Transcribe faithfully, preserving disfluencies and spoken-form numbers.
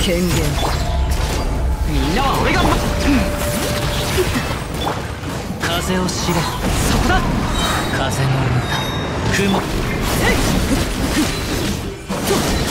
権限。みんなは俺が、うん、風を知れ。そこだ。風の歌雲。えいっ